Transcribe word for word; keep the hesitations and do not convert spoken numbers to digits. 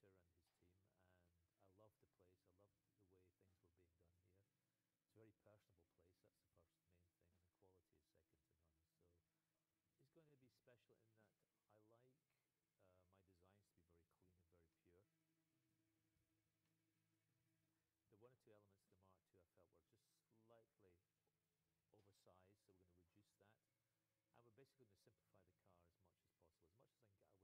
Peter and his team, and I loved the place. I loved the way things were being done here. It's a very personable place. That's the first main thing, and the quality is second to none. So it's going to be special in that I like uh, my designs to be very clean and very pure. The one or two elements of the Mark two I felt were just slightly oversized, so we're going to reduce that. And we're basically going to simplify the car as much as possible, as much as I can get away